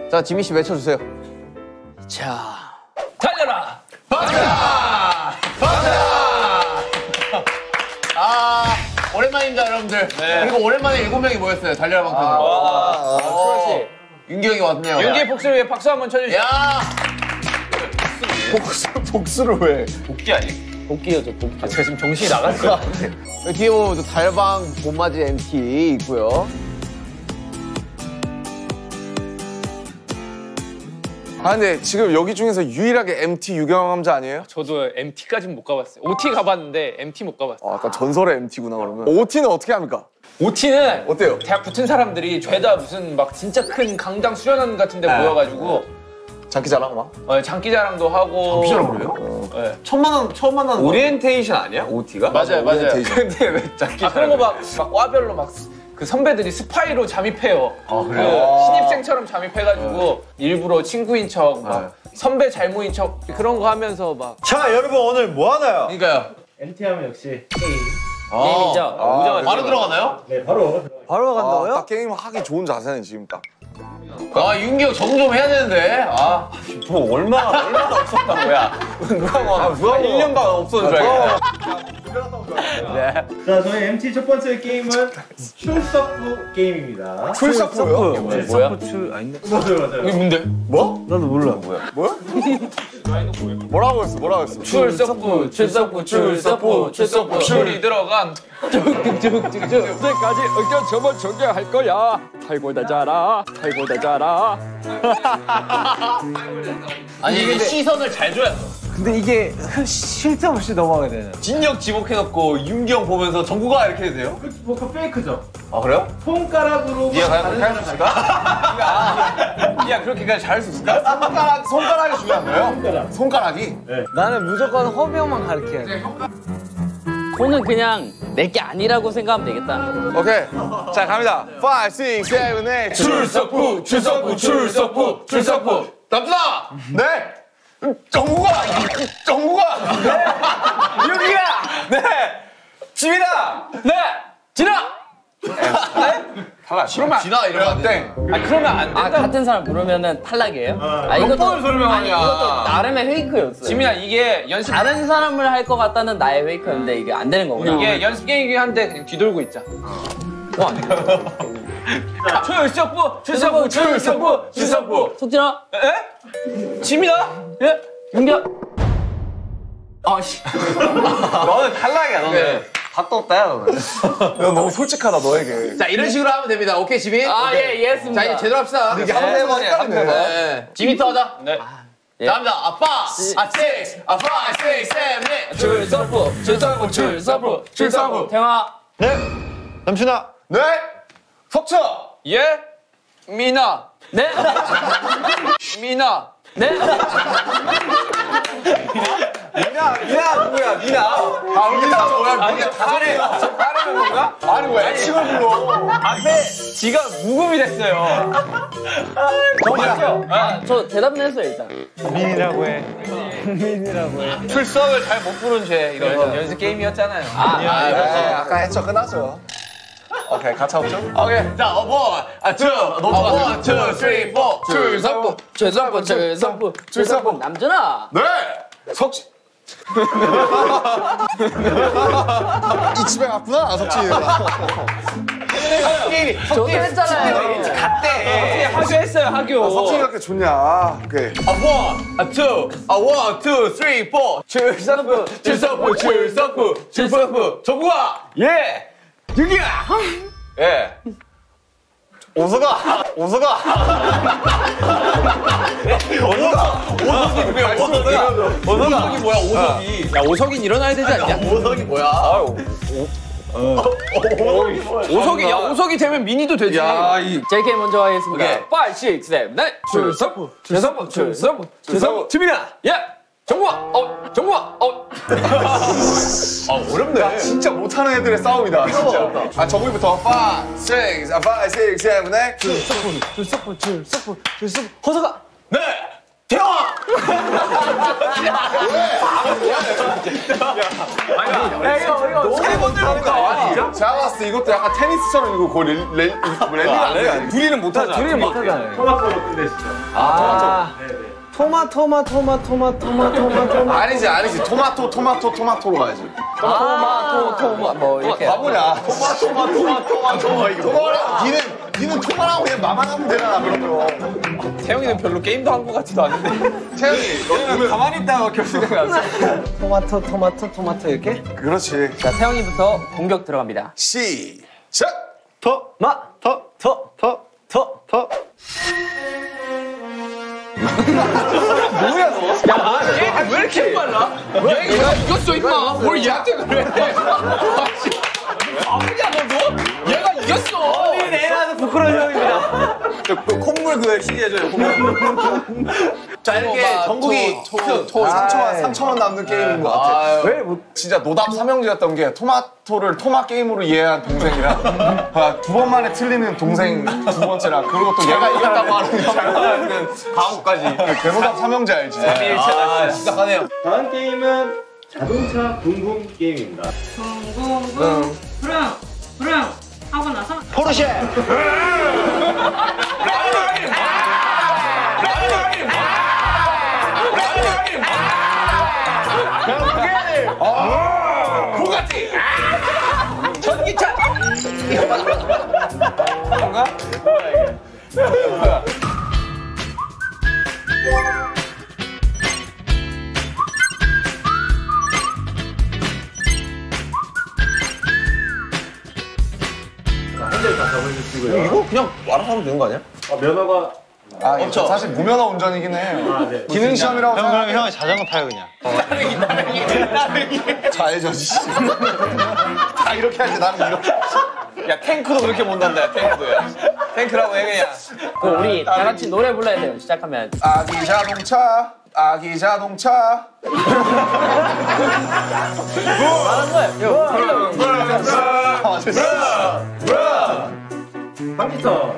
자, 지민 씨 외쳐주세요. 자, 달려라! 박자! 박자! 아, 오랜만입니다, 여러분들. 네. 그리고 오랜만에 7명이 모였어요, 달려라 방탄으로. 그렇지. 윤기 형이 왔네요. 윤기의 복수를 위해 박수 한번 쳐주시죠. 야! 복수를 왜? 복귀 아니? 복귀여죠, 복귀. 아, 제가 지금 정신이 나갔어요. 뒤에 보면 또 달방 봄맞이 MT 있고요. 아 근데 지금 여기 중에서 유일하게 MT 유경험자 아니에요? 저도 MT까지는 못 가봤어요. OT 가봤는데 MT 못 가봤어요. 약간 전설의 MT구나 그러면. OT는 어떻게 합니까? OT는 어때요? 대학 붙은 사람들이 죄다 무슨 막 진짜 큰 강당 수련원 같은 데 모여가지고 장기자랑 막? 장기자랑도 하고. 장기자랑 그래요? 네. 처음 만나는 오리엔테이션 아니야? OT가? 맞아요. 근데 왜 장기자랑? 그런 거 막 과별로 막 그 선배들이 스파이로 잠입해요. 그래요? 신입생처럼 잠입해가지고 일부러 친구인 척, 막 선배 잘모인 척 그런 거 하면서 막. 자, 여러분 오늘 뭐 하나요? 그러니까요. MT 하면 역시 게임. 게임이죠. 바로 들어가나요? 네, 바로. 바로 간다고요? 딱 게임 하기 좋은 자세는 지금 딱. 아, 윤기 형 적응 좀 해야 되는데. 아, 뭐 얼마나 없었다고 야. 누가 뭐 1년간 없었는 줄 알겠네. 자, 저희 MT 첫 번째 게임은 출석부 게임입니다. 풀서프요? 뭐야? 맞아요. 이게 뭔데? 뭐? 나도 몰라. 뭐야? 뭐라고 했어? 출석부, 출이 들어간. 그때까지 의견 점을 정리할 거야. 탈골되자라. 아니 이게 시선을 잘 줘야 돼. 근데 이게 쉴 새 없이 넘어가게 되는. 진력 지목해놓고 윤기 형 보면서 정구가 이렇게 해도 돼요? 그 페이크죠. 아, 그래요? 손가락으로 니가 과연 다른 그렇게 할 수 사람 있을까? 야, 그렇게까지 잘할 수 있을까? 손가락이 중요한 거예요? 손가락이? 나는 무조건 허명만 가르쳐야 돼. 손은 그냥 내 게 아니라고 생각하면 되겠다. 오케이. 자 갑니다. 5, 6, 7, 8. 출석부! 남준아! 네! 정구가! 네! 윤기야! 네! 지민아! 네! 진아! 그러면 진아 이러면 땡. 그러면 안 된다. 같은 사람 부르면은 탈락이에요? 몇 번을 설명하냐. 이것도 나름의 페이크였어요. 지민아, 이게 연습. 다른 사람을 할 것 같다는 나의 페이크였는데 이게 안 되는 거구나. 이게 연습 게임이긴 한데 그냥 뒤돌고 있자. 출석부. 속진아? 에? 지민아? 예? 윤기야? 너는 탈락이야, 너는. 각도 없다, 야, 너는. 야 너무 솔직하다 너에게. 자, 이런 식으로 하면 됩니다. 오케이, 지민? 예, 이해했습니다. 자, 이제 제대로 합시다. 이게 한 번만 헷갈리네. 네. 지민부터 하자. 네. 자, 갑니다. 아빠! 아빠! 6, 7, 8. 출석부. 태화. 네. 남춘아. 네. 석철. 예? 미나. 네? 미나. 네? 미나 누구야? 미나. 아 우리 다 뭐야? 이게 다른 건가? 아니 왜 애칭을 불러? 앞에 지가 묵음이 됐어요. 맞죠? 저 대답은 했어요, 일단. 민이라고 해. 출석을 잘 못 부른 죄. 이런 거. 연습 게임이었잖아요. 네, 아까 했죠 끝났죠. 오케이 가차 없죠? 오케이. 자, 1, 2, 3, 4. 출석부. 남준아. 네. 석진. 이 집에 갔구나 석진이. 저도 했잖아요. 어떻게 하교 했어요, 하교. 석진이 그렇게 좋냐? 오케이. 1, 2, 3, 4. 출석부. 정구아! 예. 윤기야. 예. 오서가. 오석이 뭐야, 오석이. 야, 오석인 일어나야 되지 않냐? 오석이 뭐야? 오석이 되면 미니도 되지. JK 먼저 하겠습니다. 오케이. 5, 6, 7, 8. 출석부. 지민아. 예. 정국아. 정국아. 어렵네. 진짜 못하는 애들의 싸움이다. 진짜. 아 정우이부터 5, 6, 7, 8. 출석부. 네. 태영아! 제가 봤을 때 이것도 약간 테니스처럼 이거 거의 랠리가 안 돼. 둘이는 못하잖아. 둘이는 못하잖아요. 토마토로 끝내시죠. 네네. 아니지. 토마토로 가야지. 뭐 이렇게. 바보냐. 토마토 이거. 니는 토마라고 그냥 마만 하면 되잖아, 그러면. 태영이는 별로 게임도 한 것 같지도 않은데. 태영이, 가만히 있다가 결승에 갔어. 토마토 이렇게? 그렇지. 자, 태영이부터 공격 들어갑니다. 시작! 왜 이렇게 빨라? 얘가 이겼어 임마. 뭘 얘한테 그래? 아프냐 너도? 얘가 이겼어. 내놔서 부끄러운 형입니다. 콧물 그거 시기해줘요. 자, 이렇게 전국이 3초만 남는 게임인 것 같아. 왜 못? 진짜 노답 삼형제였던 게 토마토를 토마 게임으로 이해한 동생이랑 두 번 만에 틀리는 동생 두 번째랑 그리고 또 얘가 이겼다고 하는 장난하는 과거까지. 대노답 삼형제 알지? 시작하네요. 다음 게임은 자동차 붕붕 게임입니다. 붕붕붕 부릉 하고 나서 전기차. 이거 그냥 알아서 하면 되는 거 아니야? 면허가 이거 사실 무면허 운전이긴 해. 네. 기능 시험이라고 생각하면 형이 자전거 타요 그냥. 좌회전이지. 다 이렇게 하지 나는 이렇게. 야 탱크도 그렇게 못 난다. 야 탱크도 야. 탱크라고 해 그냥. 그럼 우리 다 같이 노래 불러야 돼요. 시작하면. 아기 자동차. 뭐 하는 거예요? 컴퓨터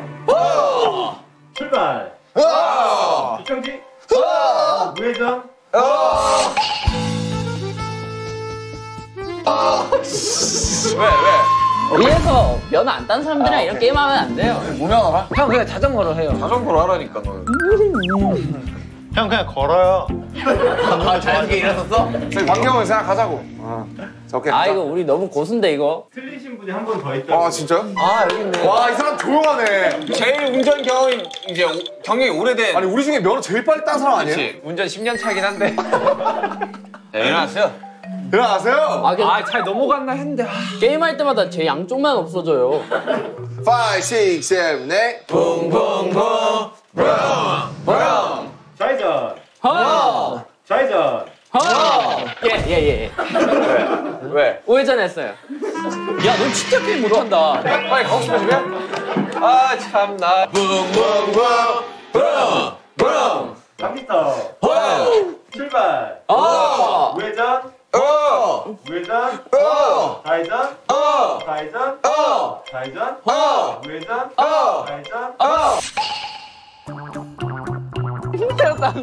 출발. 국경지 우회전. 위에서 면허 안 딴 사람들이랑 이런 게임 하면 안 돼요. 무면허라? 형 그냥 자전거로 해요. 자전거로 하라니까 너. 형 그냥 걸어요. 자연스럽게 일어섰어? 저희 환경을 생각하자고. 자, 오케이. 아, 이거 우리 너무 고수인데, 이거. 틀리신 분이 한 분 더 있다고. 아 진짜요? 아 여기 있네. 와 이 사람 조용하네. 제일 운전 경험이 이제 경력이 오래된. 아니 우리 중에 면허 제일 빨리 딴 사람 아니에요? 그렇지. 운전 10년 차긴 한데. 네, 일어났어요. 일어나세요. 아, 그냥 잘 넘어갔나 했는데. 게임할 때마다 제 양쪽만 없어져요. 5, 6, 7, 8. 좌회전. 하! 좌회전. 하! 예. 왜? 우회전했어요. 야, 너 진짜 게임 못한다. 빨리 가고 싶어 집에? 아 참나. 컴퓨터 출발. 우회전. 우회전. 좌회전. 좌회전. 좌회전. 우회전. 좌회전. 힘들었다.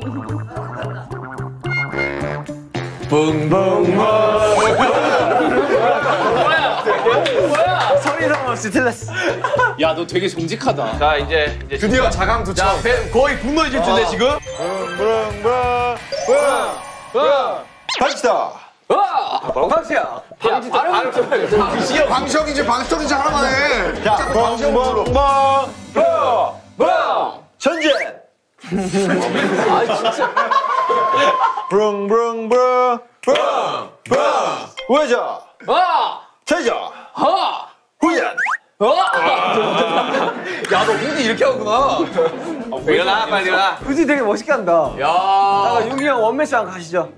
소리 상관없이 틀렸어. 야 너 되게 정직하다. 자 이제 드디어 자강 도착. 거의 굶어질 텐데 지금. 갑시다. 방치야. 방시혁이지 방시혁이지 하나만 해. 자 방시혁 불러. 전진. 우회전. 와! 좌회전. 하! 후전. 야너 운전 이렇게 하구나. 일어나 빨리 일어나. 굳이 되게 멋있게 한다. 야. 아, 윤기 형 원맨쇼 한번 가시죠.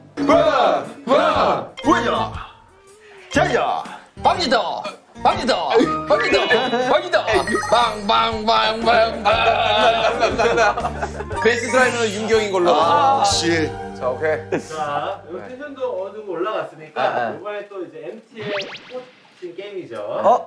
후전. 좌회전. 빵이다. 빵빵빵빵빵. 베이스 드라이브는 윤경인 걸로. 씨. 자 오케이. 자, 요 텐션도 어느 정도 올라갔으니까 이번에 또 이제 MT의 꽂힌 게임이죠.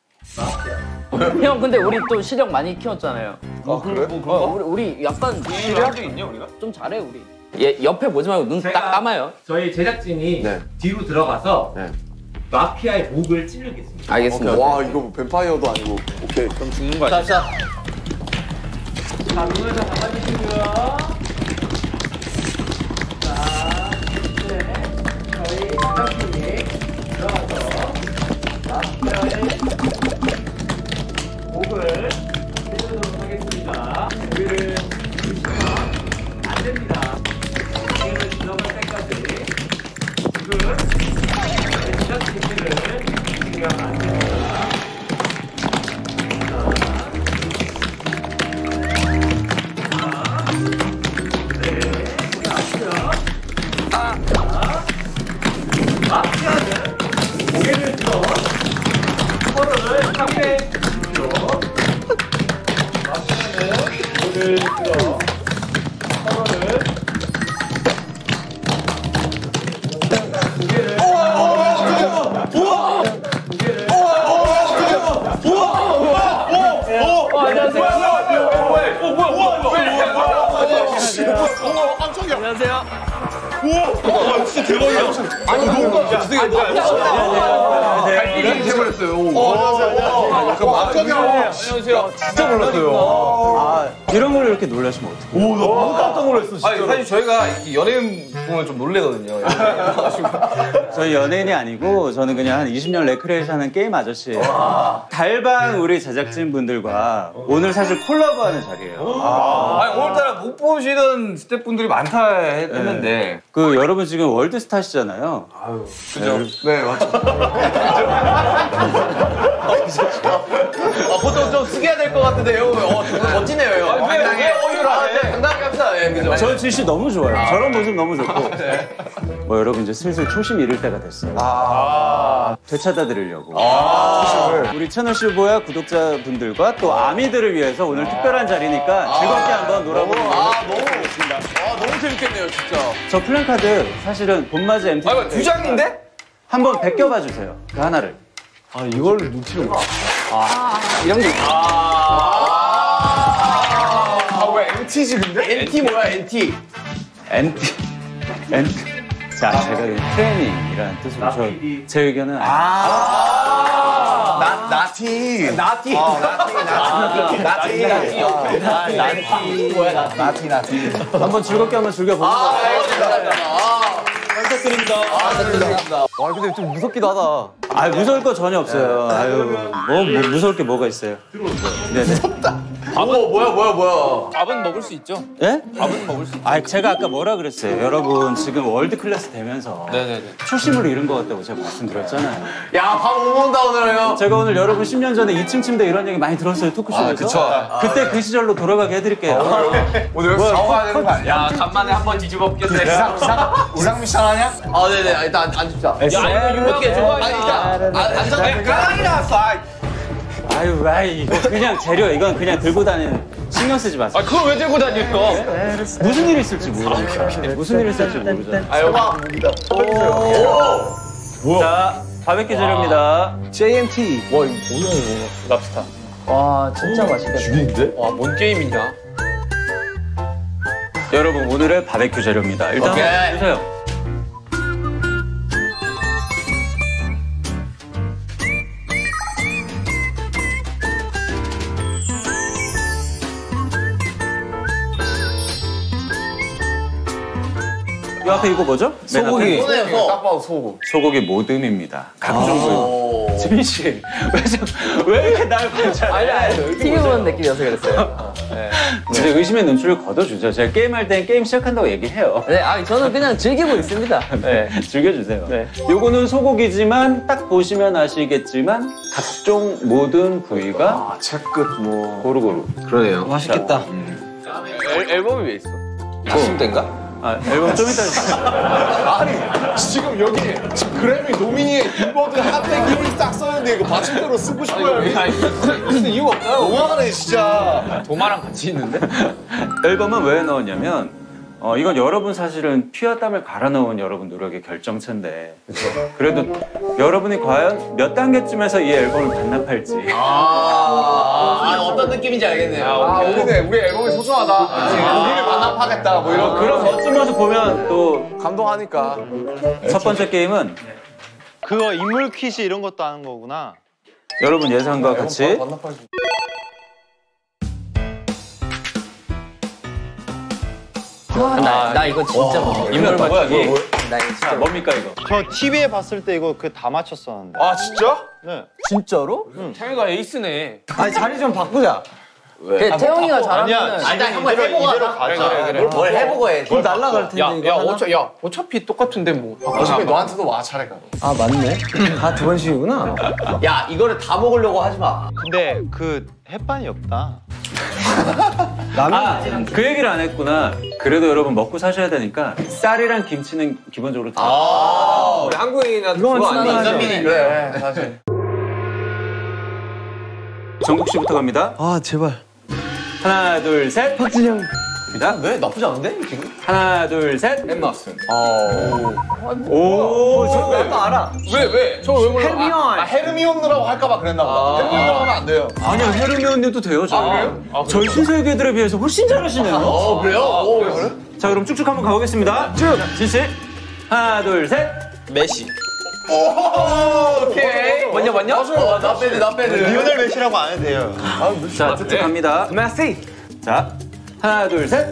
형, 근데 우리 또 실력 많이 키웠잖아요. 아 그래? 우리 약간 일을 한적 있냐 우리가? 좀 잘해, 우리. 옆에 보지 말고 눈 딱 감아요. 저희 제작진이 네. 뒤로 들어가서 네. 마피아의 목을 찔르겠습니다. 알겠습니다. 와 이거 뱀파이어도 아니고. 오케이. 그럼 죽는 거 아니야? 자. 자, 눈을 다 감아주시고요. 자, 이제 저희 제작진이 들어가서 마피아의 목을 찔르도록 하겠습니다. 고개를 주시면 안 됩니다. 고개를 들어갈 때까지 지금 저희 제작진들을 주시면 안 됩니다. 마피아는 고개를 들어 서로를 확인해 주십시오. 마피아는 고개를 들어 서로를 고개를 발길이 돼버렸어요. 안녕하세요. 진짜 몰랐어요. 이런 걸 이렇게 놀라시면 어떡해요? 오, 나 너무 깜짝 놀랐어. 진짜. 아니, 사실 저희가 이 연예인 보면 좀 놀래거든요. 저희 연예인이 아니고 저는 그냥 한 20년 레크레이션 하는 게임 아저씨예요. 달방 우리 제작진 분들과 오늘 사실 콜라보하는 자리예요. 아니, 오늘따라 못 보시던 스태프분들이 많다 했는데. 그 여러분 지금 월드스타시잖아요. 그죠? 네, 맞죠. 보통 좀 숙여야 될 것 같은데요. 멋지네요, 형. 당당해. 당당하게 합시다. 예, 그죠? 저 지시 너무 좋아요. 저런 모습 너무 좋고. 뭐 여러분 이제 슬슬 초심 잃을 때가 됐어요. 되찾아 드리려고. 우리 채널 슈보야 구독자분들과 또 아미들을 위해서 오늘 특별한 자리니까 즐겁게 한번 놀아보는 걸로. 너무 재밌겠네요, 진짜. 저 플랜카드 사실은 봄맞이 MT 아, 두 장인데? 한번 벗겨봐 주세요. 그 하나를. 이걸 눈치를 못. 이런 게 왜 MT지 근데? NT 뭐야, NT? NT. 자, 제가 이 트레이닝이라는 뜻으로 제 의견은 나티. 나티. 나티. 한번 즐겁게 한번 즐겨보는 거예요. 부탁드립니다. 와, 근데 좀 무섭기도 하다. 아, 무서울 거 전혀 없어요. 아유, 뭐 무서울 게 뭐가 있어요. 네네. 뭐야. 밥은 먹을 수 있죠? 예? 밥은 먹을 수 있죠? 아, 제가 아까 뭐라 그랬어요. 여러분 지금 월드 클래스 되면서 네네네. 초심을 잃은 것 같다고 제가 말씀드렸잖아요. 야, 밥 못 먹는다, 오늘요. 제가 오늘 여러분 10년 전에 2층 침대 이런 얘기 많이 들었어요, 토크쇼에서. 그쵸. 그때 그 시절로 돌아가게 해드릴게요. 오늘 여기서 사와야 되는 거 아니야? 야, 간만에 한번 뒤집어보겠네. 이상 미션 하냐? 네네. 일단 앉읍시다. 야, 이거 유명하게 좋아. 아니, 일단 앉아. 깡이 나왔어. 아유, 이거 그냥 재료, 이건 그냥 들고 다니는, 신경 쓰지 마세요. 아, 그걸 왜 들고 다녀요? 무슨 일이 있을지 모르니까. 무슨 일이 있을지 모르잖아요. 자, 바베큐 재료입니다. JMT. 랍스타. 와 진짜 맛있겠다. 와, 뭔 게임이냐? 여러분, 오늘의 바베큐 재료입니다. 일단 오케이. 한번 주세요. 이 앞에 이거 뭐죠? 소고기. 손에서. 딱 봐도 소고. 소고기 모듬입니다. 각종 부위. 지민 씨, 왜 이렇게 날 관찰해? TV 보는 느낌이어서 그랬어요. 진짜 의심의 눈초리를 걷어주죠. 제가 게임할 땐 게임 시작한다고 얘기해요. 네, 저는 그냥 즐기고 있습니다. 네, 즐겨주세요. 네. 요거는 소고기지만 딱 보시면 아시겠지만 각종 모든 부위가 채끝 뭐. 고루고루. 그러네요. 맛있겠다. 앨범이 왜 있어? 가슴대인가? 앨범 좀 이따 주세요. 아니, 지금 여기 지금 그래미 노미니에 빌보드 핫백 1위 딱 써있는데 이거 받침대로 쓰고 싶어요. 무슨 이유가 없나요? 너무하네, 진짜. 도마랑 같이 있는데? 앨범은 왜 넣었냐면 이건 여러분 사실은 피와 땀을 갈아 넣은 여러분 노력의 결정체인데 그래도 여러분이 과연 몇 단계쯤에서 이 앨범을 반납할지 어떤 어떤 느낌인지 알겠네요. 우리 앨범이 소중하다. 우리를 반납하겠다. 뭐 이런 그런 멋진 모습 보면 또 감동하니까. 첫 번째 게임은 그거 인물 퀴즈 이런 것도 하는 거구나. 여러분 예상과 같이 나 이거 진짜 못해. 인물 맞추기. 나 이거 진짜 뭡니까 이거? 저 TV에 봤을 때 이거 그 다 맞췄었는데. 아 진짜? 네. 진짜로? 태영이가 에이스네. 아니 자리 좀 바꾸자. 태영이가 잘하면은 아니야. 일단 한번 해보고 이대로 하자. 가자. 뭘 해보고 해. 돈 날라갈 텐데 이거 하나? 어차피 똑같은데 뭐. 어차피 너한테도 와 차례가. 아 맞네. 다 두 번씩이구나. 야 이거를 다 먹으려고 하지 마. 근데 그 햇반이 없다. 그 얘기를 안 했구나. 그래도 여러분 먹고 사셔야 되니까 쌀이랑 김치는 기본적으로 다. 우리 한국인이나 그건 그거 아니야. 친하죠. 인간미니 그래 사실. 정국 씨부터 갑니다. 아 제발. 하나 둘 셋. 박진영. 갑니다. 왜 나쁘지 않은데 지금? 하나 둘 셋. 엠마 슨. 오. 저 멤버 알아. 왜? 저 왜 몰라? 헬미온. 헤르미온느라고 할까봐 그랬나 보다. 헤르미온느라고 하면 안 돼요. 아니요 헤르미 언니도 돼요. 저. 그래요? 저희 신세계들에 비해서 훨씬 잘하시네요. 그래요? 그래? 자 그럼 쭉쭉 한번 가보겠습니다. 쭉. 진씨. 하나 둘 셋. 메시. 오케이. 맞냐? 나 빼드 나 빼드. 리오넬 메시라고 안 해도 돼요. 자 쭉쭉 갑니다. 메시. 자 하나 둘 셋.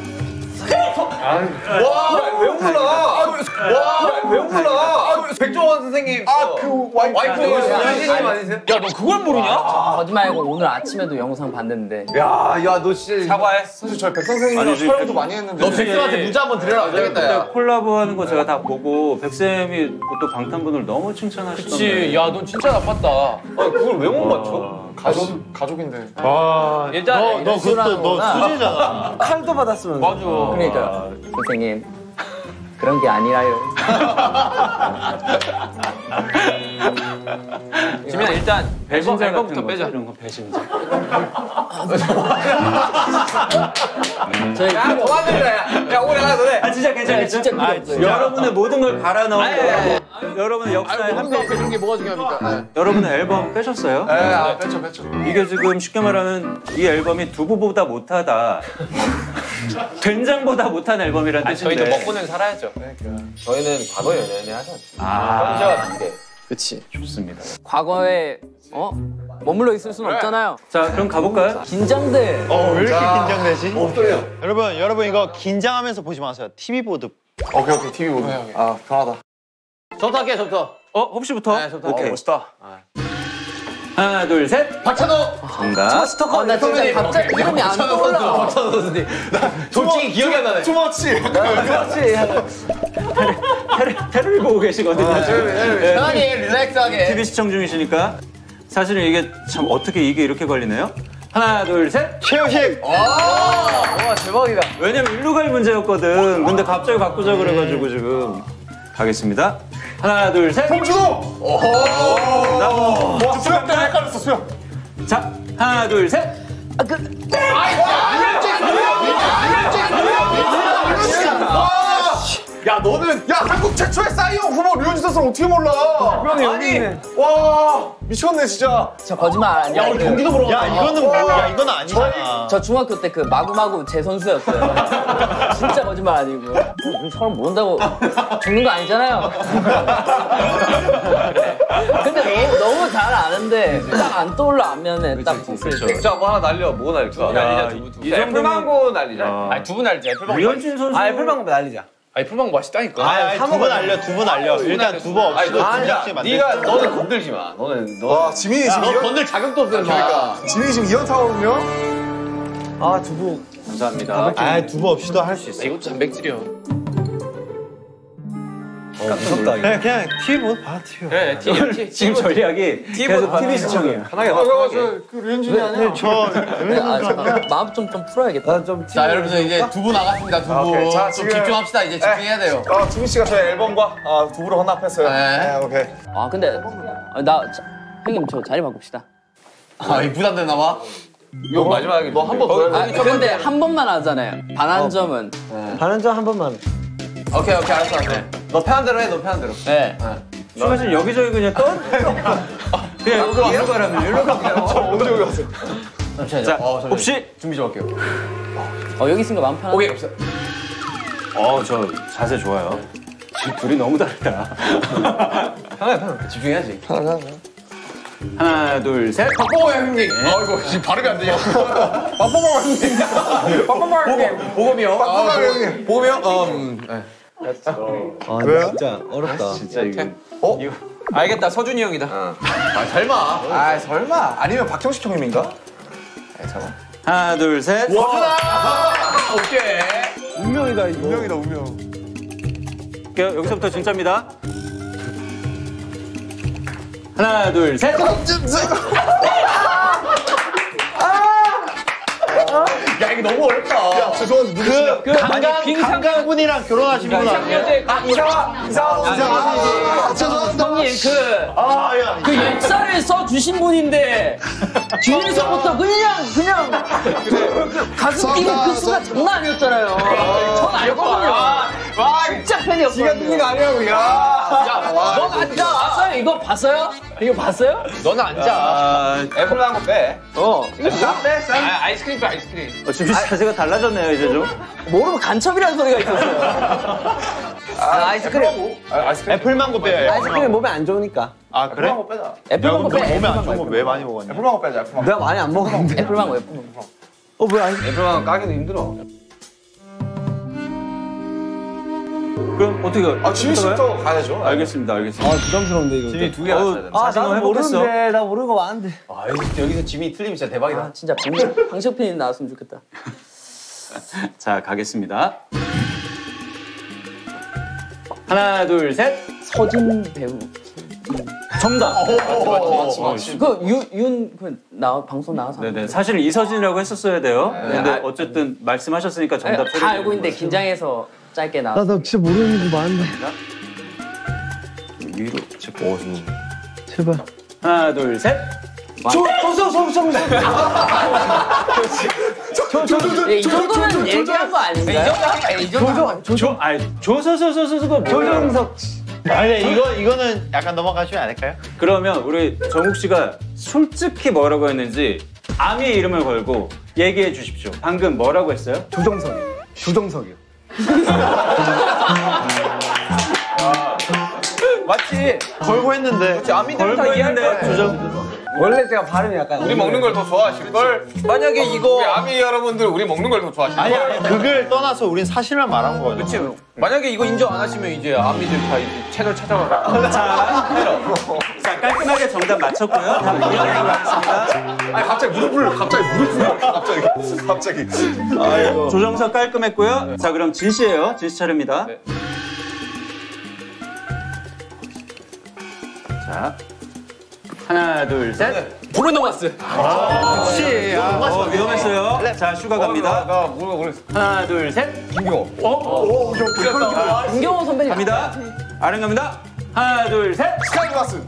왜 몰라? 왜 몰라? 백종원 선생님. 그 와이프. 유진님 아니세요? 야, 너 그걸 모르냐? 거짓말이고 오늘 아침에도 영상 봤는데 야너 진짜 사과해. 사실 저희 백 선생님이랑 아니, 지금 촬영도 많이 했는데. 너 백성한테 문자 한번 드려라 안 되겠다 야. 근데 콜라보 하는 거 제가 다 보고 백쌤이 또 방탄분을 너무 칭찬하시던데. 그치. 야, 넌 진짜 나빴다. 그걸 왜 못 맞춰? 가족인데. 일단 너 그것도 너 수제잖아. 칼도 받았으면. 맞아. 그러니까 선생님 그런 게 아니라요. 지민아 일단 배신자 앨범부터 같은 빼자. 거죠? 이런 거 배신자. 저희 야 도와드리라 야 오래 가도 돼. 아 진짜 괜찮아요. 진짜 필요 없어요. 여러분의 모든 걸 갈아 넣은 거고 여러분의 역사에 한 번. 그런 게 뭐가 중요합니까? 여러분의 앨범 빼셨어요? 네, 뺐죠. 이게 지금 쉽게 말하면 이 앨범이 두부보다 못하다. 된장보다 못한 앨범이란 뜻인데. 저희도 먹고는 살아야죠. 저희는 과거 연예인 하자. 아, 그치. 좋습니다. 과거에 머물러 있을 수는 없잖아요. 자, 그럼 가볼까요? 긴장돼. 왜 이렇게 긴장되지? 떨려. 여러분 이거 긴장하면서 보지 마세요. TV 보드. 오케이 TV 보고. 아 편하다. 저부터 할게 저부터. 혹시부터? 네, 저부터. 오케이. 멋있다. 하나, 둘, 셋. 박찬호. 정답. 나 진짜 갑자기 이름이 안 떠올라. 박찬호 선수님. 나 솔직히 기억이 안 나네. 투머치. 테레비 보고 계시거든요. 편하게 릴렉스하게. TV 시청 중이시니까. 사실은 이게 참 어떻게 이게 이렇게 걸리네요? 하나, 둘, 셋. 최우식. 와 대박이다. 왜냐면 일로 갈 문제였거든. 근데 갑자기 바꾸자 그래가지고 지금 가겠습니다. 하나, 둘, 셋. 홍준호. 와, 수영 때문에 헷갈렸어 수영. 자, 하나, 둘, 셋. 야 너는 한국 최초의 사이언 후보 류현진 선수를 어떻게 몰라? 그럼 여기 있네. 와 미쳤네 진짜. 저 거짓말 아니야. 야 우리 경기도 보러 야 갔다. 이거는 뭐야? 이건 아니잖아. 저 중학교 때 그 마구마구 제 선수였어요. 진짜 거짓말 아니고. 사람 모른다고 죽는 거 아니잖아요. 근데 너무 잘 아는데 딱 안 떠올라 안면에 딱 봤을 때. 자, 뭐 하나 날려. 뭐 날릴까? 야, 이 정도면 애플망고 날리자. 아니 두부 날리자. 애플망고. 류현진 선수. 애플망고 날리자. 애플망고 맛있다니까. 두번 알려. 두 번 알려. 일단 두 번 없이 제작진 만들. 너는 건들지 마. 너는 와 지민이 지금 너 건들 자격도 없어. 그러니까 지민이 지금 이연 타거든요. 아 두부. 감사합니다. 두번 없이도 할 수 있어. 이것도 단백질이야. 무섭다. 그냥 TV 보드 봐 TV. 그래, 지금 전략이 계속 TV 시청이에요. 편하게 봐. 그 류현진이 아니야. 잠깐 마음 좀 풀어야겠다. 자, 여러분들 이제 두부 나갔습니다. 두부. 오케이, 자, 좀 지금- 집중합시다. 이제 집중해야 돼요. 지민 씨가 저희 앨범과 두부를 헌납했어요. 네. 오케이. 아 근데 형님 저 자리 바꿉시다. 이 부담되나 봐. 이거 마지막에 너 한 번 더 아 해. 근데 한 번만 하잖아요. 반한 점은. 반환점 한 번만. 오케이, 알았어. 너 편한 대로 해. 너 편한 대로. 네. 사실 여기저기 그냥 그냥 일로 가라면 일로 가면. 저 언제 여기 왔어요? 자, 혹시 준비 좀 할게요. 여기 있으니까 마음 편하다. 오케이, 없어. 저 자세 좋아요. 지금 둘이 너무 다르다. 편하게 집중해야지. 하나, 둘, 셋. 박보검 형님. 이거 지금 발음이 안 되냐? 박보검 형님. 박보검 형님. 보검이요. 박보검 형님. 보검이요? 네. 왜요? 진짜 어렵다. 진짜 이거. 이거 알겠다. 서준이 형이다. 설마. 설마. 아니면 박형식 형님인가? 하나, 둘, 셋. 오케이. 운명이다, 운명. 여기서부터 진짜입니다. 하나, 둘, 셋. 야, 이게 너무 어렵다. 야, 죄송한데. 강강군이랑 결혼하신 분 아니에요? 형님 그 역사를 써주신 분인데 뒤에서부터 그냥 가슴 뛰는 그 순간 장난 아니었잖아요. 전 알거든요. 진짜 팬이었거든요. 지가 듣는 거 아니라고, 넌 앉아. 봤어요? 이거 봤어요? 이거 봤어요? 너는 앉아. 애플 한거 빼. 이거 아이스크림 빼, 아이스크림. 준비 자세가 달라졌네요, 이제 좀. 모르면 간첩이라는 소리가 있었어요. 아이스크림. 애플망고 빼요. 아이스크림 몸에 안 좋으니까. 아 그래? 빼자. 애플망고 빼. 몸에 안 좋은 거 왜 많이 먹었냐? 애플망고 빼자, 애플망고. 내가 많이 안 먹었는데. 애플망고. 애플만 까기도 힘들어. 그럼 어떻게? 지민 씨부터 가야죠. 알겠습니다. 부담스러운데 이거. 지민이 2개 맞춰야 돼. 나도 해보겠어. 나 모르는 거 많은데. 여기서 지민이 틀리면 진짜 대박이다. 진짜 방식팬이 나왔으면 좋겠다. 자, 가겠습니다. 하나, 둘, 셋. 서진 배우. 정답. 방송 나와서. 네네. 사실 이서진이라고 했었어야 돼요. 근데 어쨌든 말씀하셨으니까 정답 다 알고 있는데 긴장해서 짧게 나왔어. 나 진짜 모르는 거 많은데. 위로. 제발. 하나, 둘, 셋. 이 정도면 얘기한 거 아닌가요? 조정석. 아니 이거는 약간 넘어가시면 안 될까요? 그러면 우리 정욱 씨가 솔직히 뭐라고 했는지 아미의 이름을 걸고 얘기해 주십시오. 방금 뭐라고 했어요? 조정석이요. 맞지? 걸고 했는데. 걸고 했는데 조정. 원래 제가 발음이 약간. 우리 먹는 걸 더 좋아하실걸? 만약에 이거. 우리 아미 여러분들 우리 먹는 걸 더 좋아하실걸? 아니 그걸 떠나서 우린 사실만 말한 거죠. 그치? 만약에 이거 인정 안 하시면 이제 아미들 다 이제 채널 찾아가. 자, 깔끔하게 정답 맞췄고요. 다음 이어가도록 하겠습니다. 아니, 갑자기 무릎을. 갑자기. 아이고. 조정석 깔끔했고요. 자, 그럼 진 씨예요. 진 씨 차례입니다. 네. 자, 하나, 둘, 셋. 브루노마스. 위험했어요. 자, 슈가 갑니다. 나 모르겠어. 하나, 둘, 셋. 김경호 선배님. 갑니다. 아름 갑니다. 하나, 둘, 셋. 스카이박스.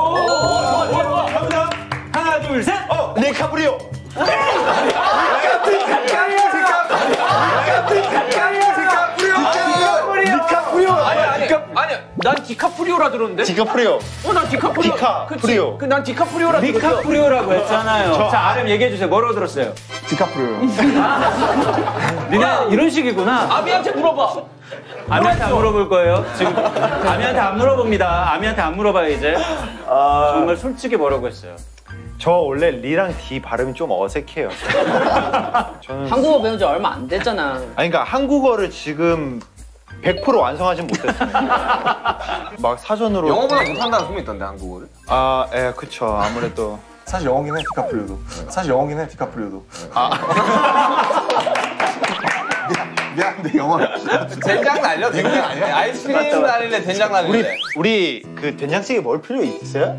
갑니다. 하나, 둘, 셋. 리카프리오. 아니, 난 디카프리오라 들었는데? 디카프리오. 난 디카프리오. 디카프리오. 그치? 난 디카프리오라 들었어. 디카프리오라고 했잖아요. 자, 아름 얘기해 주세요. 뭐라고 들었어요? 디카프리오요. 니네 이런 식이구나. 아미한테 물어봐. 아미한테 안 물어볼 거예요. 지금 아미한테 안 물어봅니다. 아미한테 안 물어봐요, 이제. 정말 솔직히 뭐라고 했어요? 저 원래 리랑 디 발음이 좀 어색해요. 저는 한국어 배운 지 얼마 안 됐잖아. 아니 그러니까 한국어를 지금 100% 완성하진 못했어요. 막 사전으로. 영어보다 못한다는 소문이 있던데, 한국어를. 아, 예, 그쵸. 아무래도. 사실 영어긴 해, 디카프리오도. 미안한데 영어. 된장 날려? 된장 아니야? 아이스크림 날릴래, 된장 날릴래? 우리 그 된장찌개 먹을 필요 있어요?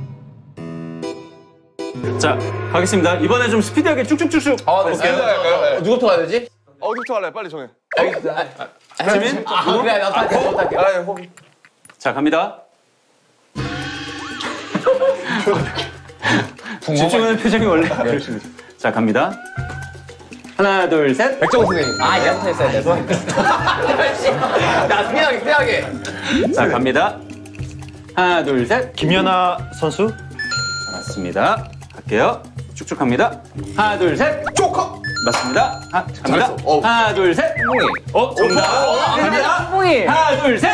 자, 가겠습니다. 이번에 좀 스피디하게 쭉쭉쭉쭉. 네, 갈까요? 누구부터 가야 되지? 어디부터 할래? 빨리 정해. 지민? 그래, 나도 할게. 자, 갑니다. 집중하는 표정이 원래. 자, 갑니다. 하나, 둘, 셋. 백정우 선생님. 얘부터 했어야 돼. 나 스피하게. 자, 갑니다. 하나, 둘, 셋. 김연아 선수? 맞습니다. 갈게요. 쭉쭉 갑니다. 하나, 둘, 셋. 쪼커. 맞습니다. 갑니다. 하나, 둘, 셋. 뽕이. 정답. 갑니다. 뽕이. 하나, 둘, 셋.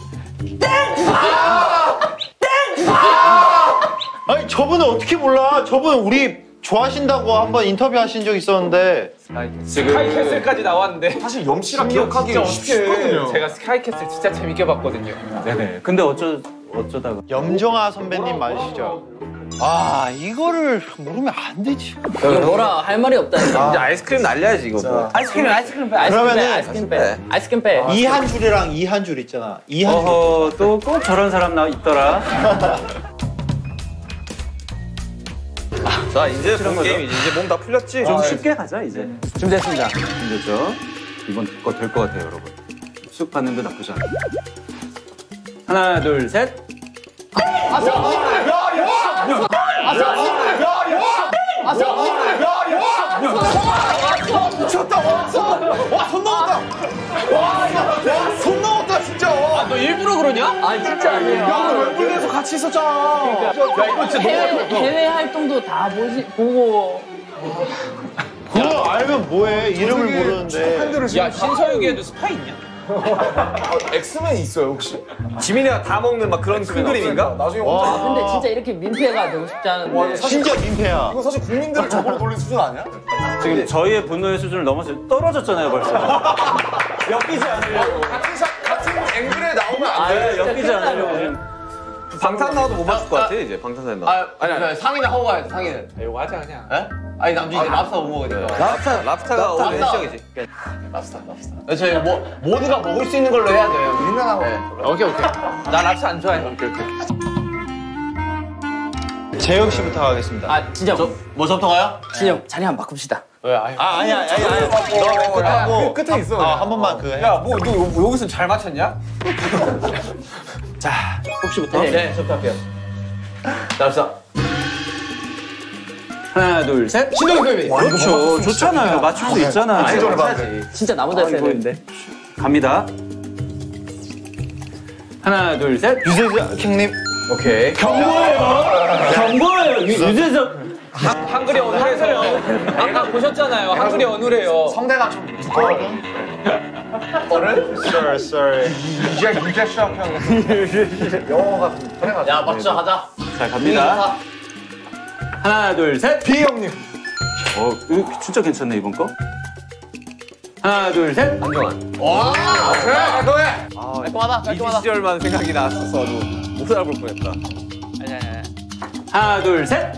아니 저분은 어떻게 몰라? 저분 우리 좋아하신다고 한번 인터뷰 하신 적 있었는데 스카이캐슬까지 나왔는데 사실 염씨랑 기억하기 쉽거든요. 제가 스카이캐슬 진짜 재밌게 봤거든요. 네네. 근데 어쩌다가. 염정아 선배님 맞으시죠? 아 이거를 모르면 안 되지. 이거 뭐라 할 말이 없다. 이제 아이스크림 날려야지 이거 뭐. 아이스크림 빼. 그러면은 아이스크림 빼. 아이스크림 빼. 이 한 줄이랑 이 한 줄 있잖아. 이 한 줄. 또 꼭 저런 사람 있더라. 자 이제 본 게임이지. 이제 몸 다 풀렸지? 좀 쉽게 가자 이제. 준비됐습니다. 준비됐죠? 이번 거 될 것 같아요, 여러분. 쑥 봤는데 나쁘지 않아. 하나, 둘, 셋. 손 넣었다 진짜. 너 일부러 그러냐? 아 진짜 아니에요. 웹툰에서 같이 있었잖아. 해외 활동도 다 보고. 그거 알면 뭐해? 이름을 모르는데. 야 신서유기에도 스파 있냐? 엑스맨 있어요 혹시? 지민이가 다 먹는 막 그런 큰 그림인가? 나중에 와. 근데 진짜 이렇게 민폐가 되고 싶지 않은데. 진짜 민폐야. 이거 사실 국민들을 저걸로 돌린 수준 아니야? 지금 저희의 분노의 수준을 넘어서 떨어졌잖아요, 벌써. 엮이지 않으려고. 같은 앵글에 나오면 안 돼. 엮이지 않으려고 지금. 방탄 나와도 못 맞출 것 같아 이제 방탄사에 나와. 아니 상의는 하고 가야지 상의는. 이거 하자 그냥. 에? 아니 남준이 이제 랍스터 못 먹으니까. 랍스타가 오늘 시작이지. 랍스터. 저희 모두가 먹을 수 있는 걸로 해야 돼요. 민낯하고. 오케이. 나 랍스터 안 좋아해. 재영 씨부터 가겠습니다. 아 진짜 뭐 저부터 가요? 진짜 자리 한번 바꿉시다. 왜? 아니. 아니야. 너맨 끝에 하고 끝에 있어. 한 번만 그 해. 야 뭐 너 여기서 잘 맞췄냐? 혹시부터? 네, 저부터 할게요. 랍스터. 하나, 둘, 셋. 신동엽 그렇죠. 좋잖아요. 맞출 수 있잖아. 진짜 나 혼자 했어야 되는데. 갑니다. 하나, 둘, 셋. 유재석 형님. 오케이. 경고예요. 유재석. 한글이 어눌해서요. 아까 보셨잖아요. 한글이 어눌해요. 성대가 좀 두꺼워. 어른? Sorry. 유재 시험 형. 영어가 좀 그래가지고. 야 맞죠 하자. 자, 갑니다. 하나, 둘, 셋. 비 형님. 이거 진짜 괜찮네, 이번 거. 하나, 둘, 셋. 안정환. 와 그래 깔끔해. 깔끔하다. 이 시절만 생각이 났어도 못 알아볼 뻔했다. 하나, 둘, 셋.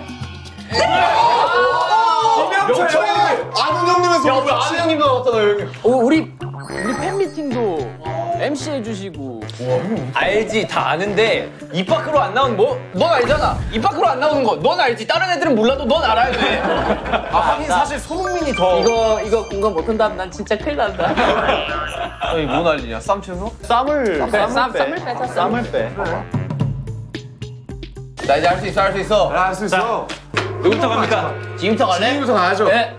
명철 아는 형님에서. 야 우리 아는 형님도 나왔잖아 형님. 우리 팬미팅도 MC 해주시고. 알지 다 아는데 입 밖으로 안 나오는 넌 알잖아. 입 밖으로 안 나오는 거 넌 알지. 다른 애들은 몰라도 넌 알아야 돼. 하긴 사실 손흥민이 더. 이거 공감 못한다면 난 진짜 큰일 난다. 아니 뭐 난리냐? 쌈채소? 쌈을 쌈을 빼자. 쌈을 빼. 나 이제 할 수 있어. 할 수 있어. 누구부터 갑니까? 지금부터 갈래? 지금부터 가야죠. 네.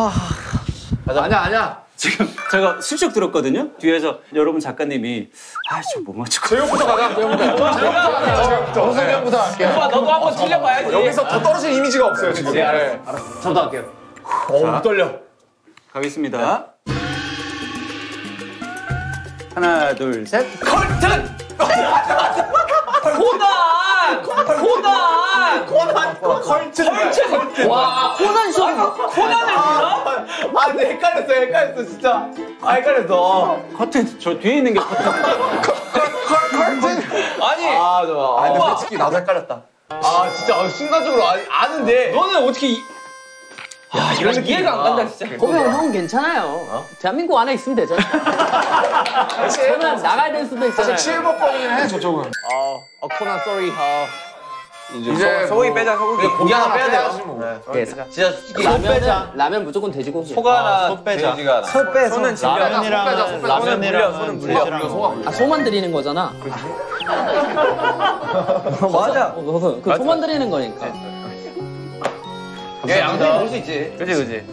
아니야. 지금 제가 슬쩍 들었거든요. 뒤에서 여러분 작가님이 저 못 맞출 거. 제육부터 가자. 정석이 형부터 할게요. 오빠 너도 한번 틀려봐야지. 여기서 더 떨어질 이미지가 없어요 지금. 네 알았어. 저도 할게요. 못 떨려. 가겠습니다. 하나, 둘, 셋. 컬튼! 컬튼! 와 코난 쇼. 코난을 몰라? 아 근데 헷갈렸어 진짜. 헷갈렸어. 커튼 저 뒤에 있는 게 커튼. 아니 좋아. 근데 솔직히 나도 헷갈렸다. 진짜 순간적으로 아는데. 너는 어떻게 이런 이해가 안 간다 진짜. 보면 형 괜찮아요. 대한민국 안에 있으면 되잖아. 저는 나가야 될 수도 있잖아요. 치일법법이긴 해 저쪽은. 코난 쏘리. 이제 소고기 빼자 소고기. 고기 하나 빼야 돼요. 진짜 솔직히 라면 무조건 돼지고기. 소가 하나, 소 빼자. 돼지가 하나. 소 빼. 소는 진짜. 라면이랑 아 소만 드리는 거잖아. 맞아. 그 소만 드리는 거니까. 양심이 볼 수 있지. 그지.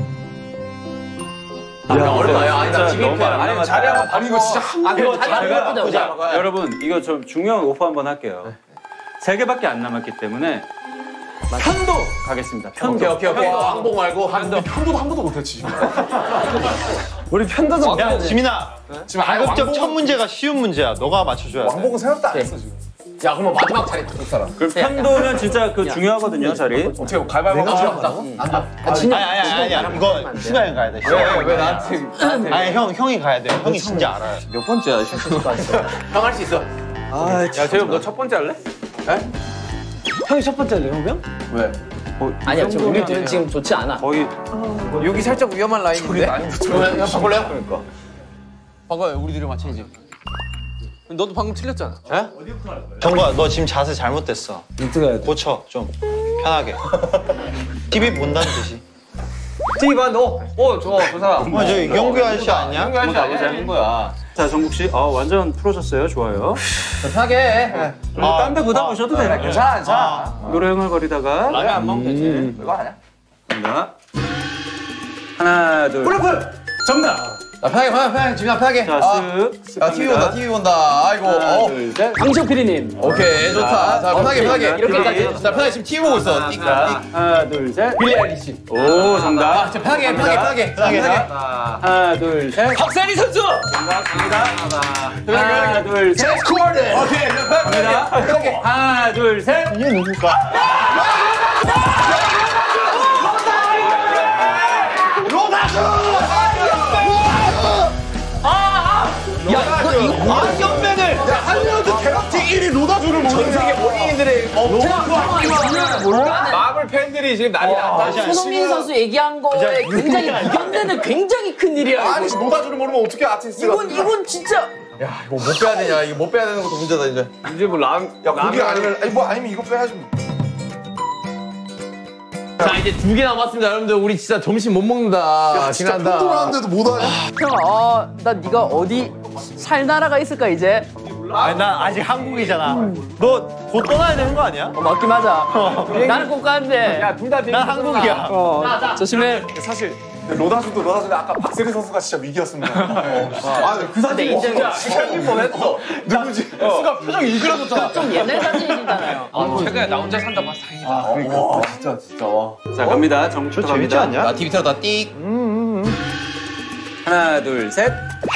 어려워요. 아니 나 집이 아니 자리 한번 아니 이거 진짜 한 보자. 여러분 이거 좀 중요한 오퍼 한번 할게요. 3개밖에 안 남았기 때문에 편도 가겠습니다. 편도. 오케이. 왕복 말고 한도. 편도도 한 번도 못했지. 우리 편도 좀. 야, 지민아. 지금 가급적 첫 문제가 쉬운 문제야. 너가 맞춰줘야 돼. 왕복은 생각도 안 했어 지금. 야 그러면 마지막 차례 그 사람. 그럼 편도면 진짜 그 중요하거든요, 자리. 어떻게 가위바위보 하자고? 아니. 이거 순간에 가야 돼. 왜 나한테? 아니, 형이 가야 돼. 형이 진짜 알아요. 몇 번째야, 실수까지. 형 할 수 있어. 아, 야 재엽 너 첫 번째 할래? 형이 첫 번째래, 형병? 왜? 아니야, 지금 우리 둘 지금 좋지 않아. 거의 여기 살짝 위험한 라인인데. 형 바꿀래요? 그러니까. 바꿔요. 우리 둘이 맞춰야지. 너도 방금 틀렸잖아. 정구야, 너 지금 자세 잘못됐어. 어떻게 해야 돼? 고쳐, 좀. 편하게. TV 본다는 뜻이. TV 봐 너. 좋아 그 사람. 저 이경규 아저씨 아니야? 한번 아버지 하는 거야. 자, 정국 씨, 완전 풀어졌어요. 좋아요. 편하게 해. 딴 데 보다 보셔도 돼요. 괜찮아. 노래 흥얼거리다가. 라면 안 먹으면 되지. 그거 아니야. 갑니다. 하나, 둘. 블루풀. 정답. 편하게 지민아 편하게. 자, 쓱. 야 TV 본다. 아이고. 하나, 둘, 셋. 강시호 PD님. 오케이 좋다. 자 편하게. 이렇게까지. 자 편하게 지금 TV 보고 있어. 자, 하나, 둘, 셋. 빌리 아일리시. 오, 정답. 자 편하게. 하나, 둘, 셋. 박세리 선수. 하나, 둘, 셋. 제스 코든. 오케이 편하게. 하나, 둘, 셋. 이게 누굴까? 야 이거 광견맨을 할리우드 갤럭시 1위 로다주를 모르는 전 세계 어린이들의 마블 팬들이 지금 난리 났다. 손흥민 선수 얘기한 거에 굉장히 비견되는 굉장히 큰 일이야. 아니 로다주를 모르면 어떻게 아티스트가? 이건 진짜. 야 이거 못 빼야 되냐? 이거 못 빼야 되는 것도 문제다 이제. 이제 뭐 람. 야 고기 아니면 아니면 이거 빼야지. 자 이제 2개 남았습니다 여러분들. 우리 진짜 점심 못 먹는다. 진짜 편도 하는데도 못하냐? 형아, 나 네가 어디 살 나라가 있을까 이제? 아니, 난 아직 한국이잖아. 너 곧 떠나야 되는 거 아니야? 맞긴 맞아. 나는 꼭 가는데. 난 한국이야. 조심해. 사실 로다주도 아까 박세리 선수가 진짜 위기였습니다. 그 사진 인정. 시간이 뻔했어. 누구지? 수가 표정 일그러졌잖아. 좀 옛날 사진이잖아요. 최근에 나 혼자 산다 봤어. 다행이다. 와 진짜 와. 자, 갑니다. 정국부터 저 재밌지 갑니다. 않냐? 나 TV 틀어다 띡. 하나, 둘, 셋.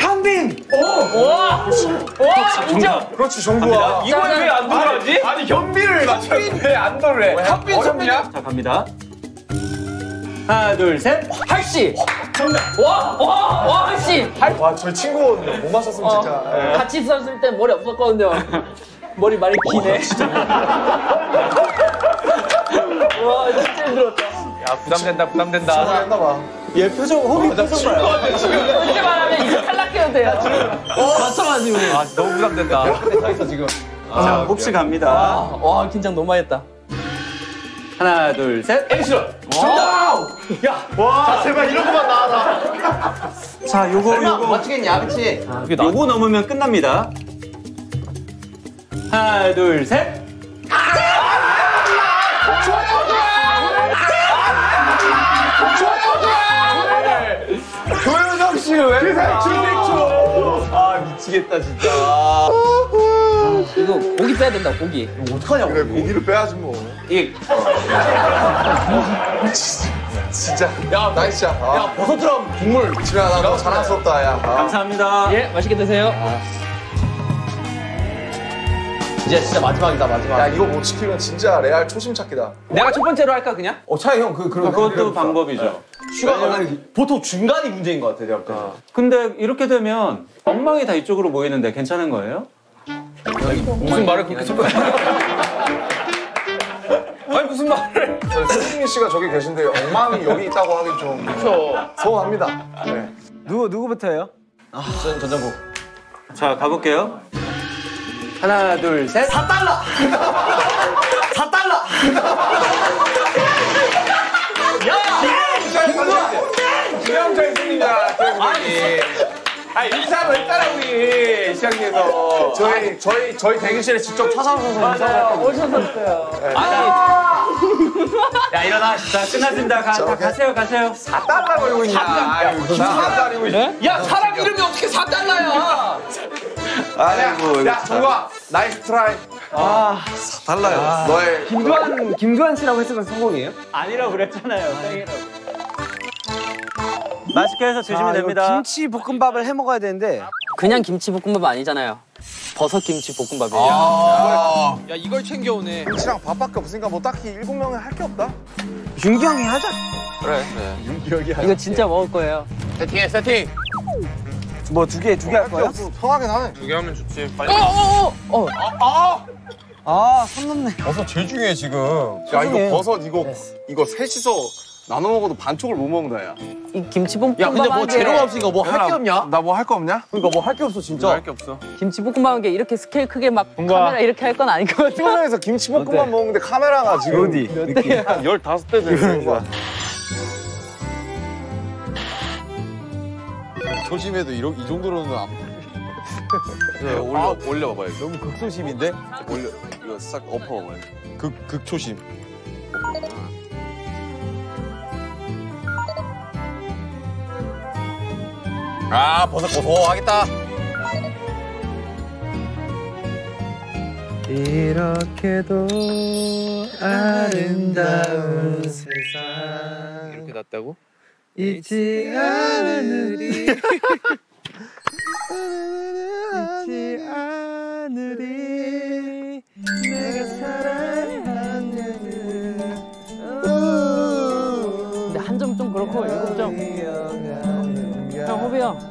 인정. 그렇지 정구야. 이걸 왜 안 들어가지? 아니 현빈을 맞췄는데 왜안 돌래? 현빈 선배냐? 자, 갑니다. 하나, 둘, 셋. 할씨. 정답. 와, 할씨. 와 저희 친구 못 마셨으면 진짜. 같이 있었을 때 머리 없었거든요. 머리 많이 기네. 와, 진짜 힘들었다. 야 부담된다. 했나봐. 얘 표정, 호흡 표정 봐요. 그렇게 말하면 이제 탈락해도 돼요. 맞춰가지고. 아 너무 부담된다. 자, 혹시 갑니다. 와, 긴장 너무 많이 했다. 하나, 둘, 셋. 와, 제발 이런 거만 나와라. 자, 요거. 맞추겠냐 그치? 요거 넘으면 끝납니다. 하나, 둘, 셋. 조현정 씨는 왜? 기생충. 아 미치겠다 진짜. 이거 고기 빼야 된다, 고기. 어떡하냐고. 그래 고기를 빼야지 뭐. 이 진짜. 야 나이스 샷. 야 버섯처럼 국물. 지민아 나 너무 자랑스럽다 야. 감사합니다. 예, 맛있게 드세요. 이제 진짜 마지막이다 마지막. 야 이거 못 지키면 진짜 레알 초심 찾기다. 내가 첫 번째로 할까 그냥? 차이 형 그것도 방법이죠. 보통 중간이 문제인 것 같아 내가 볼 때. 근데 이렇게 되면 엉망이 다 이쪽으로 모이는데 괜찮은 거예요? 무슨 말을 그렇게 섞어요? 아니 무슨 말을? 수진이 씨가 저기 계신데 엉망이 여기 있다고 하긴 좀 서운합니다. 네. 누구부터예요? 전정국. 자, 가볼게요. 하나, 둘, 셋. 4달러. 4달러. 김영철 승리자. 아니 인사를 했잖아 우리 시작에서. 저희 대기실에 직접 찾아오셔서 맞아요. 오셨었어요. 야 일어나. 자, 끝났습니다. 가세요. 4달러 걸고 있냐. 야 사람 이름이 어떻게 4달러야? 야 정국아 나이스 트라이. 달라요. 너의 김두한 씨라고 했으면 성공이에요? 아니라고 그랬잖아요. 땡이라고. 맛있게 해서 드시면 됩니다. 김치 볶음밥을 해 먹어야 되는데 그냥 김치 볶음밥 아니잖아요. 버섯 김치 볶음밥이에요. 야 이걸 챙겨오네. 김치랑 밥밖에 없으니까 뭐 딱히 7명은 할 게 없다. 윤기 형이 하자. 그래. 이거 진짜 먹을 거예요. 세팅해 세팅. 뭐 두 개 할 거야? 편하긴 하네. 2개 하면 좋지. 빨리. 손 넘네. 버섯 제일 중요해 지금. 야 이거 버섯 이거 셋이서 나눠 먹어도 반쪽을 못 먹는다 야. 이 김치 볶음밥. 야 근데 뭐 재료가 없으니까 뭐 할 게 없냐? 나 뭐 할 거 없냐? 그러니까 뭐 할 게 없어 진짜. 할 게 없어. 김치 볶음밥 한 게 이렇게 스케일 크게 막 카메라 이렇게 할 건 아닌 것 같아. 팀장에서 김치볶음밥 먹는데 카메라가 지금 어디? 한 15대 되는 거야. 조심해도 이 정도로는 안. 올려봐봐요. 너무 극소심인데? 올려 이거 싹 엎어봐봐요. 극초심. 아 버섯 고소하겠다. 이렇게도 아름다운 세상 이렇게 났다고? 잊지 않으리 잊지 않으리 내가 사랑하는 근데 한 점 좀 그렇고 7점. 형 호비 형.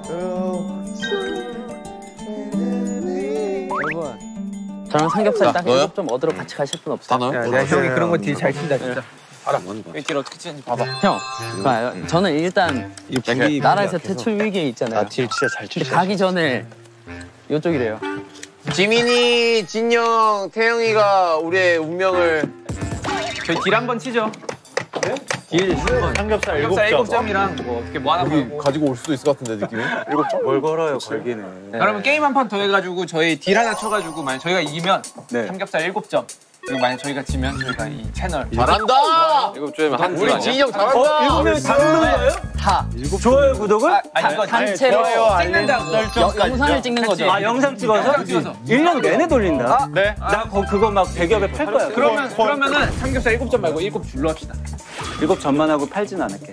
여러분 저랑 삼겹살 딱 7점 얻으러 같이 가실 분 없어요? 야, 형이 그런 거 되게 잘 친다 진짜. 알아. 길 어떻게 치는지 봐봐. 형, 봐요. 저는 일단 나라에서 퇴출 위기에 있잖아요. 딜 진짜 잘 치시네. 가기 전에 이쪽이래요. 지민이, 진영, 태영이가 우리의 운명을. 저희 딜 한번 치죠. 네? 딜 삼겹살 7점이랑 뭐 어떻게 뭐 하나 걸고. 가지고 올 수도 있을 것 같은데 느낌이. 7점? 뭘 걸어요, 걸기는. 그러면 게임 한 판 더 해가지고 저희 딜 하나 쳐가지고 만약 저희가 이기면 네. 삼겹살 7점. 그리고 만약 저희가 지면 저희가 이 채널. 잘한다. 7점이면 한 우리 진이 형 잘한다. 7명이 다 넣는 거예요? 다. 좋아요, 구독을? 아니 이거 단체로 찍는다고. 영상을 찍는 거죠. 아, 영상 찍어서? 1년 내내 돌린다? 네. 나 그거 막 100여배 팔 거야. 그러면은 삼겹살 7점 말고 7줄로 합시다. 7점만 하고 팔진 않을게.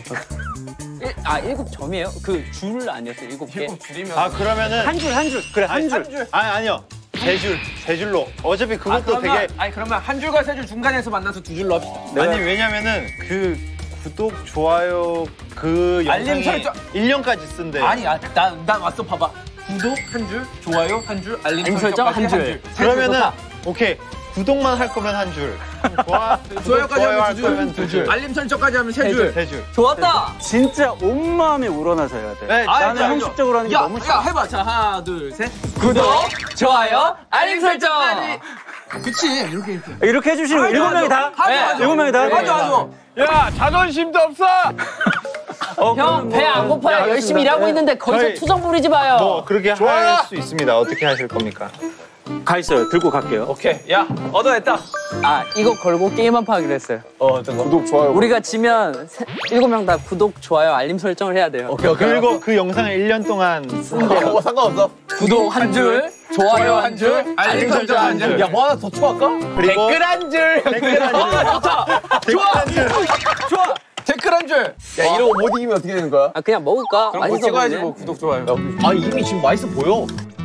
7점이에요? 그 줄 아니었어요? 7개? 7줄이면. 아 그러면은 한 줄. 그래, 한 줄. 아니요. 세 줄로. 어차피 그것도 되게 아니 그러면 한 줄과 세 줄 중간에서 만나서 2줄로 합시다. 아니 왜냐면은 그 구독, 좋아요 그 알림 영상이 설정 1년까지 쓴대. 아니 난 왔어 봐봐. 구독 한 줄, 좋아요 한 줄, 알림 설정 한 줄. 그러면은 오케이. 구독만 할 거면 한 줄. 좋아요까지 할 하면 거면 2줄. 알림 설정까지 하면 3줄. 3줄. 좋았다. 진짜 온 마음이 우러나서 해야 돼. 네, 나는 형식적으로 하는 게 너무 야 해봐. 자 하나 둘 셋. 구독, 좋아요, 알림 설정. 그치 이렇게. 이렇게 해주시는 거 7명이 다? 하죠. 7명이 다? 하죠. 야 자존심도 없어. 형, 배 안 고파요. 열심히 일하고 있는데 거기서 저희- 투정 부리지 마요. 뭐 그렇게 할 수 있습니다. 어떻게 하실 겁니까? 가 있어요. 들고 갈게요. 오케이. 야 얻어냈다. 이거 걸고 게임 한 판 하기로 했어요. 구독, 좋아요. 우리가 지면 7명 다 구독, 좋아요, 알림 설정을 해야 돼요. 그리고 그 영상을 1년 동안 쓴대요. 상관없어. 구독 한 줄, 좋아요 한 줄, 알림 설정 한 줄. 야 뭐 하나 더 추가할까? 그리고 댓글 한 줄. 댓글 한 줄. 좋아. 댓글 한 줄. 야 이러고 못 이기면 어떻게 되는 거야? 그냥 먹을까? 그럼 뭐 맛있어 찍어야지 보이네. 뭐 구독 좋아요. 아 이미 지금 맛있어 보여.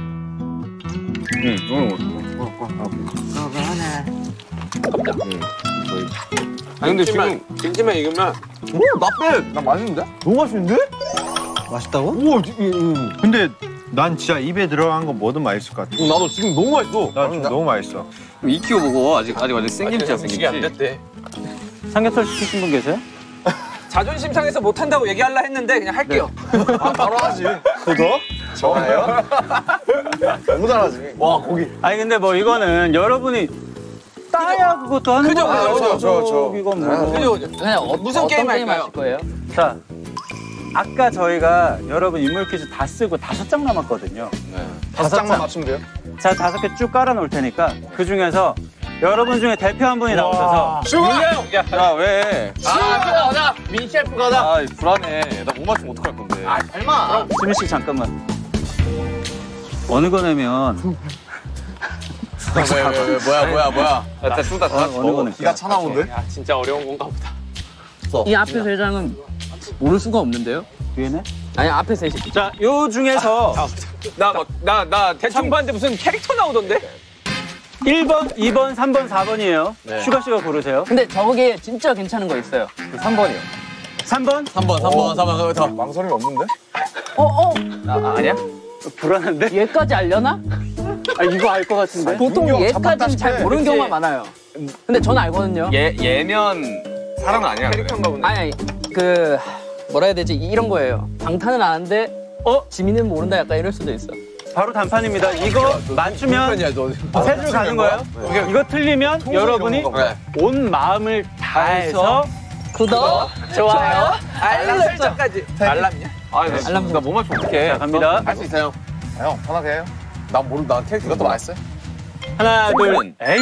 아니 근데 지금 김치만 익으면 나 맛있는데? 너무 맛있는데? 맛있다고? 우와, 근데 난 진짜 입에 들어간 거 뭐든 맛있을 것 같아. 나도 지금 너무 맛있어. 나 지금 너무 맛있어. 익히고 먹어. 아직 완전 생김치야, 음식이 안 생김치. 됐대. 삼겹살 시키신 분 계세요? 자존심 상해서 못 한다고 얘기하려 했는데 그냥 할게요. 바로 하지. 구독, 좋아요. 너무 잘하지. 와 고기. 아니 근데 뭐 이거는 여러분이 따야 그것도 하는 그죠, 거예요. 그죠. 이건 뭐. 그냥 무슨 어떤 게임 게임 할까요? 하실 거예요? 자, 아까 저희가 여러분 인물 퀴즈 다 쓰고 5장 남았거든요. 5장만 맞추면 돼요? 자, 5개 쭉 깔아 놓을 테니까 그 중에서 여러분 중에 대표 한 분이 나오셔서 야, 왜? 가자. 민 셰프 가자. 아, 불안해. 나 못 맞추면 어떡할 건데. 얼마? 지민 씨 잠깐만. 어느 거냐면 뭐야. 나 쏟아 다 어느 거는 기가 차 나오는데? 야, 진짜 어려운 건가 보다. 이 앞에 세 장은 모를 수가 없는데요? 뒤에네? 아니 앞에 셋이. 자, 요 중에서 나 대충 봤는데 무슨 캐릭터 나오던데? 1번, 2번, 3번, 4번이에요. 슈가 씨가 고르세요. 근데 저게 진짜 괜찮은 거 있어요. 3번이요. 3번? 3번 더. 망설임이 없는데? 아니야? 불안한데? 얘까지 알려나? 아, 이거 알 것 같은데? 보통 얘까지는 잘 모르는 경우가 많아요. 근데 전 알거든요. 얘면 사람은 아니야. 캐릭터인가 보네. 아니 그 뭐라 해야 되지? 이런 거예요. 방탄은 아는데 지민은 모른다 약간 이럴 수도 있어. 바로 단판입니다. 이거 맞추면 세 줄 가는 거예요. 이거 틀리면 여러분이 온 마음을 다해서 구독, 좋아요, 알림 설정까지. 알람이야? 알람 나뭐 맞추면 어떡해. 자, 갑니다. 할 수 있어요. 형, 편하게 해요. 난 캐릭터 이것도 맛있어요. 하나, 둘, 에이.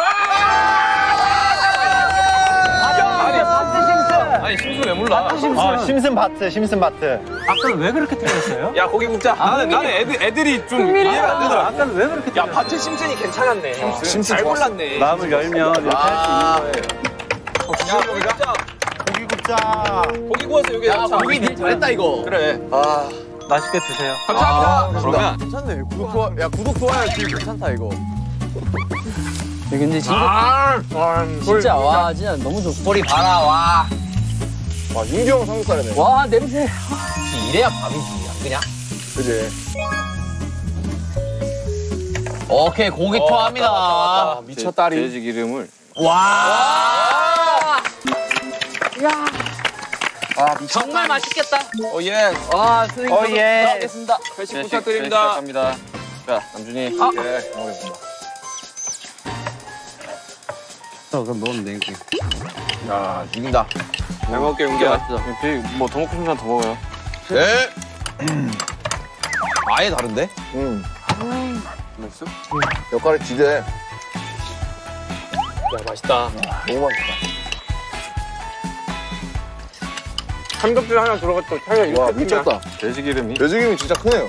아니 심슨 왜 몰라? 심슨 바트. 아까 왜 그렇게 틀렸어요? 야 고기 굽자. 나는 애들이 좀 이해가 안 되더라. 아까 왜 그렇게 틀렸어요? 야 바트 심슨이 괜찮았네. 심슨 잘 골랐네. 마음을 열면 이렇게 할 수 있는 거예요. 야 고기 굽자. 고기 굽자. 고기 구워서 여기 넣자. 고기 되게 잘했다 이거. 그래. 맛있게 드세요. 감사합니다. 그러면 괜찮네. 구독 좋아요 되게 괜찮다 이거. 근데 진짜 와 진짜 너무 좋고. 소리 봐라 와. 와, 인경 삼겹살이네. 와 냄새. 이래야 밥이지 안 그냥? 그지? 오케이 고기 투하합니다. 미쳤다리. 돼지 기름을. 와. 야. 정말 맛있겠다. 예. 와 선생님 예. 먹겠습니다. 회식 부탁드립니다. 갑니다. 자 남준이. 네, 먹겠습니다. 그럼 먹으면 되겠지. 야 죽인다. 잘 먹을게 용기야. 뭐더 먹고 싶은 사람 더 먹어요. 네. 아예 다른데? 맛있어? 역할이 지대. 야 맛있다. 너무 맛있다. 삼겹살 하나 들어갔다 차이가 이렇게 와, 크냐? 미쳤다. 돼지 기름이. 돼지기름이 진짜 크네요.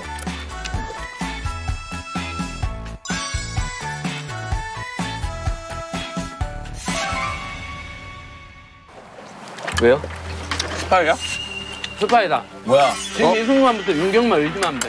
왜요? 스파이야? 스파이다. 뭐야? 지금 이승만부터 윤경만 의지만 하면 돼.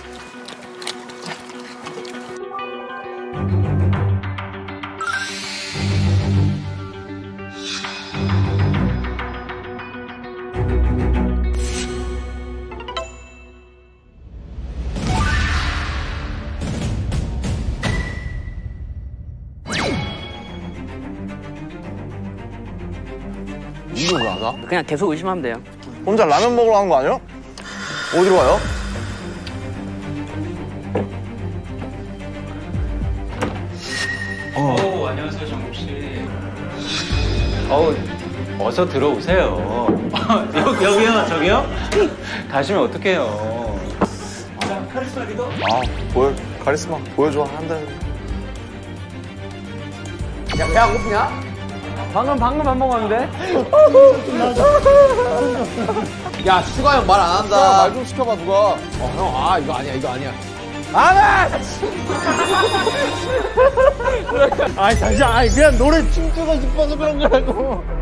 이거 왜 안 와? 그냥 계속 의심하면 돼요. 혼자 라면 먹으러 가는 거 아니에요? 어디로 가요? 안녕하세요, 정국 씨. 어서 들어오세요. 여기요, 저기요? 가시면 어떡해요. 자, 카리스마 리더. 카리스마 보여줘 한다는. 야 배 안 고프냐? 방금 밥 먹었는데? 야 슈가 형 말 안 한다. 말 좀 시켜봐 누가. 형 이거 아니야. 아니 잠시만, 그냥 노래 춤추고 싶어서 그런 거라고.